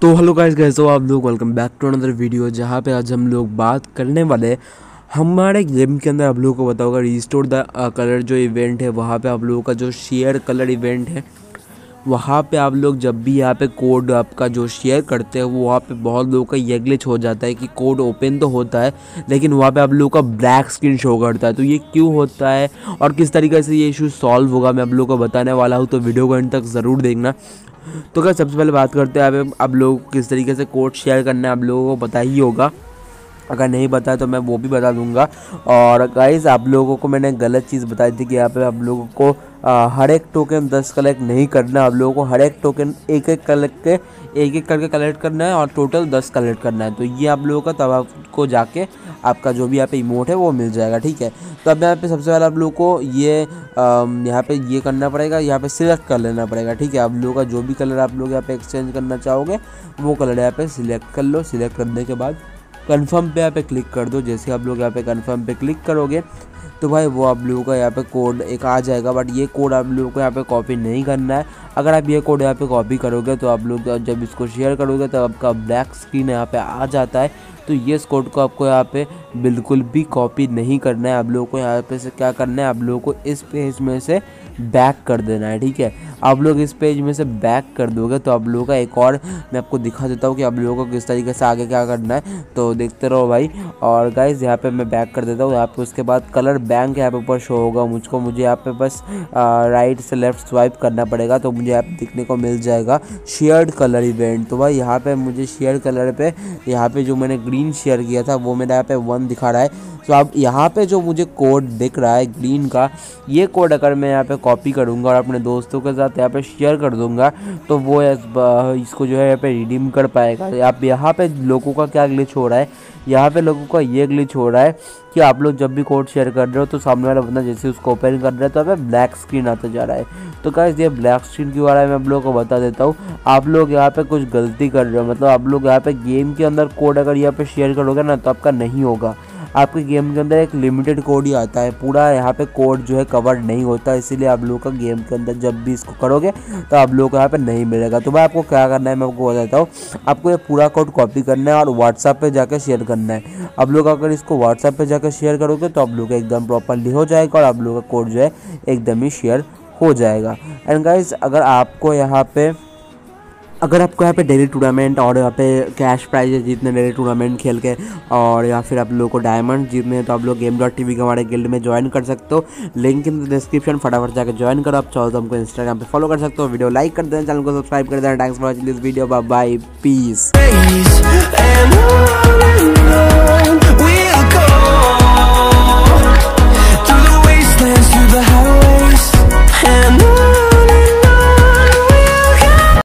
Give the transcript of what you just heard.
तो hello guys, कैसे हो आप लोग। Welcome back to another video, जहाँ पे आज हम लोग बात करने वाले हमारे गेम के अंदर। आप लोगों को बताओगे रिस्टोर द कलर जो इवेंट है, वहाँ पे आप लोगों का जो शेयर कलर इवेंट है, वहाँ पे आप लोग जब भी यहाँ पे कोड आपका जो शेयर करते हैं, वो वहाँ पे बहुत लोगों का ये ग्लिच हो जाता है कि कोड ओपन तो होता है लेकिन वहाँ पे आप लोगों का ब्लैक स्क्रीन शो करता है। तो ये क्यों होता है और किस तरीके से ये इशू सॉल्व होगा, मैं आप लोगों को बताने वाला हूँ, तो वीडियो को एंड तक ज़रूर देखना। तो क्या सबसे पहले बात करते हैं आप लोगों को किस तरीके से कोड शेयर करना है, आप लोगों को पता ही होगा। अगर नहीं पता है तो मैं वो भी बता दूंगा। और गाइस, आप लोगों को मैंने गलत चीज़ बताई थी कि यहाँ पे आप लोगों को हर एक टोकन 10 कलेक्ट नहीं करना, आप लोगों को हर एक टोकन एक एक करके कलेक्ट करना है और टोटल 10 कलेक्ट करना है। तो ये आप लोगों का तब आपको जाके आपका जो भी यहाँ पे इमोट है वो मिल जाएगा, ठीक है। तो अब यहाँ पे सबसे पहले आप लोगों को ये यहाँ पे ये करना पड़ेगा, यहाँ पे सिलेक्ट कर लेना पड़ेगा, ठीक है। आप लोगों का जो भी कलर आप लोग यहाँ पे एक्सचेंज करना चाहोगे वो कलर यहाँ पे सिलेक्ट कर लो। सिलेक्ट करने के बाद कन्फर्म पे यहाँ पे क्लिक कर दो। जैसे आप लोग यहाँ पे कन्फर्म पे क्लिक करोगे तो भाई वो आप लोगों का यहाँ पे कोड एक आ जाएगा, बट ये कोड आप लोगों को यहाँ पे कॉपी नहीं करना है। अगर आप ये कोड यहाँ पे कॉपी करोगे तो आप लोग जब इसको शेयर करोगे तो आपका ब्लैक स्क्रीन यहाँ पे आ जाता है। तो ये इस कोड को आपको यहाँ पे बिल्कुल भी कॉपी नहीं करना है। आप लोगों को यहाँ पे से क्या करना है, आप लोगों को इस पेज में से बैक कर देना है, ठीक है। आप लोग इस पेज में से बैक कर दोगे तो आप लोगों का एक और मैं आपको दिखा देता हूँ कि आप लोगों को किस तरीके से आगे क्या करना है, तो देखते रहो भाई। और गाइज यहाँ पे मैं बैक कर देता हूँ। यहाँ पे उसके बाद कलर बैंक यहाँ पे ऊपर शो होगा। मुझे यहाँ पे बस राइट से लेफ्ट स्वाइप करना पड़ेगा तो मुझे यहाँ पे दिखने को मिल जाएगा शेयर्ड कलर इवेंट। तो भाई यहाँ पे मुझे शेयर कलर पे यहाँ पे जो मैंने ग्रीन शेयर किया था वो मेरा यहाँ पे 1 दिखा रहा है। तो अब यहाँ पे जो मुझे कोड दिख रहा है ग्रीन का, ये कोड अगर मैं यहाँ पे कॉपी करूँगा और अपने दोस्तों के साथ यहाँ पे शेयर कर दूँगा तो वो इसको जो है यहाँ पे रिडीम कर पाएगा। आप यहाँ पे लोगों का क्या ग्लिच हो रहा है, यहाँ पे लोगों का ये ग्लिच हो रहा है कि आप लोग जब भी कोड शेयर कर रहे हो तो सामने वाला बंदा जैसे उसको ओपन कर रहा है तो यहाँ पे ब्लैक स्क्रीन आता जा रहा है। तो गाइस, ये ब्लैक स्क्रीन क्यों आ रहा है मैं आप लोगों को बता देता हूँ। आप लोग यहाँ पे कुछ गलती कर रहे हो, मतलब आप लोग यहाँ पे गेम के अंदर कोड अगर यहाँ पे शेयर करोगे ना तो आपका नहीं होगा। आपके गेम के अंदर एक लिमिटेड कोड ही आता है, पूरा यहाँ पे कोड जो है कवर नहीं होता, इसीलिए आप लोगों का गेम के अंदर जब भी इसको करोगे तो आप लोगों को यहाँ पे नहीं मिलेगा। तो भाई आपको क्या करना है मैं आपको बताता हूँ। आपको ये पूरा कोड कॉपी करना है और व्हाट्सएप पे जाकर शेयर करना है। आप लोग अगर इसको व्हाट्सएप पे जाकर शेयर करोगे तो आप लोग का एकदम प्रॉपरली हो जाएगा और आप लोगों का कोड जो है एकदम ही शेयर हो जाएगा। एंड गाइज, अगर आपको यहाँ पे डेली टूर्नामेंट और यहाँ पे कैश प्राइजेस जीतने डेली टूर्नामेंट खेल के, और या फिर आप लोगों को डायमंड जीतने, तो आप लोग game.tv के हमारे गिल्ड में ज्वाइन कर सकते हो। लिंक इन डिस्क्रिप्शन, फटाफट जाकर ज्वाइन करो। आप चाहो तो हमको इंस्टाग्राम पे फॉलो कर सकते हो। वीडियो लाइक कर देना, चैनल को सब्सक्राइब कर देना। Thanks for watching this video, bye bye, piece.